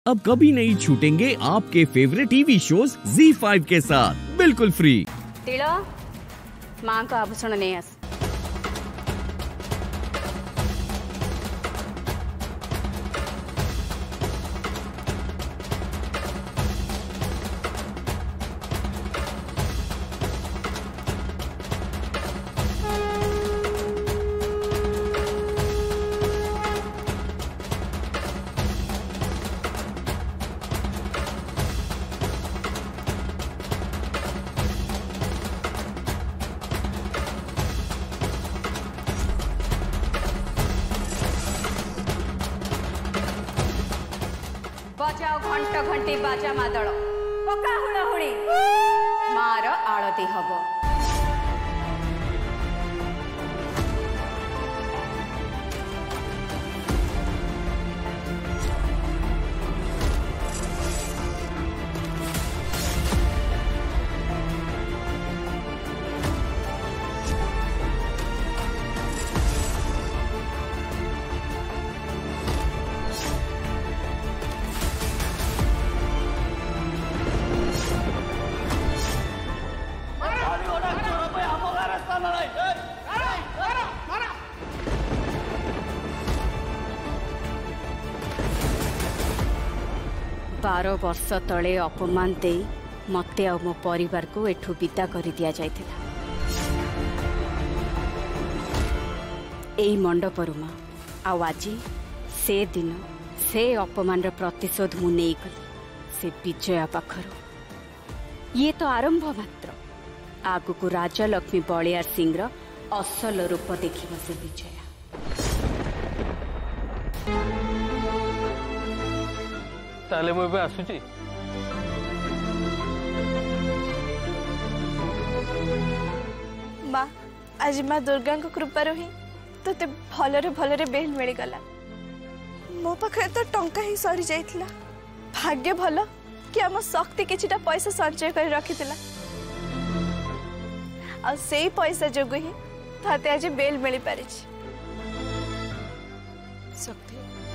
अब कभी नहीं छूटेंगे आपके फेवरेट टीवी शोज ZEE5 के साथ बिल्कुल फ्री। तिल माँ को आभूषण नहीं आस। बजाओ घंट घंटी बाजा मादल पका हुड़ाहुड़ी मार आलती हब। बारह वर्ष तले अपमान दे मते आ मो परिवार को एठू विदा कर दिया जायथिला। एई मंडपरु मां आज से दिन से अपमान प्रतिशोध मु नहीं गली से विजया पाखरु। ये तो आरंभ मात्र, आगु को राजा लक्ष्मी बलियार सिंह असल रूप देखिब से विजया। ताले मु आसुची माँ आज माँ दुर्गा कृपा ही तो भलरे भलरे बेल मिल गला। मो पाखे तो टंका ही सरी जाइथिला। भाग्य भल कि आम शक्ति किछिटा पैसा संचय कर रखिथिला आ सेई पैसा जोगु ही ताते आज बेल मिल पारि। शक्ति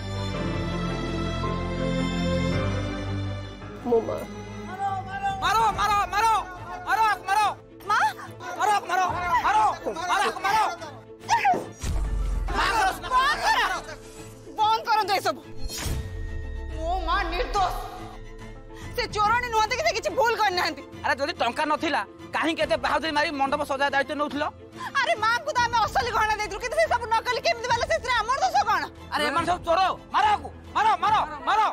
मो मां मारो मारो मारो मारो मारो मां मारो मारो मारो मारो मारो बंद करो दे सब। मो मां निर्दोष से चोरणी नुहते कि किछि भूल कर नाहंती। अरे जदी टंका नथिला काहे केते बहादुरी मारी मंडप सजा दायित्व नउथलो। अरे मां को तो हम असली गहना देथु कि से सब नकली केमति वाला से हमर दोष कोन। अरे मन सब चोरो मारो को मारो मारो मारो।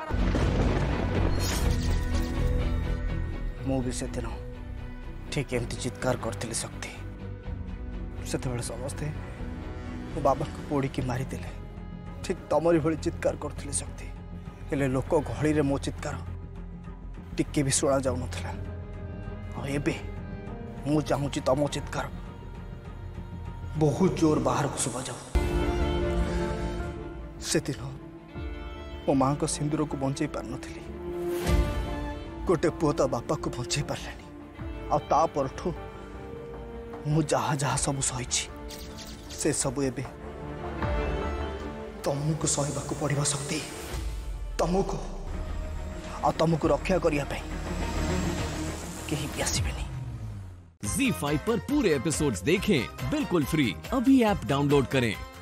मु भी से दिन ठीक एमती चित्कार करथिले शक्ति। सेते बेले समस्ते मो बाबा को पोड़ी की मारी दिले ठीक तमरी भली चित्कार करथिले शक्ति। हेले लोक गहली रे मो चित्कार टिके भी सुना जाउ नथला। आ एबे मु चाहूची तमो चित्कार बहुत जोर बाहर को सुबा जाऊ। से दिन मो मां को सिंदूर को बंचई पार नथली। गोटे पुओ तो बापा को बचे पार्लानी आ ता परठू मु जहा जहा सब सही से सब एबे तुमको सहबाक पड़िबा शक्ति। तुमको आ तुमको रक्षा करिया पे केही भी आसीबेनी। ZEE5 पर पूरे एपिसोड्स देखें बिल्कुल फ्री। अभी ऐप डाउनलोड करें।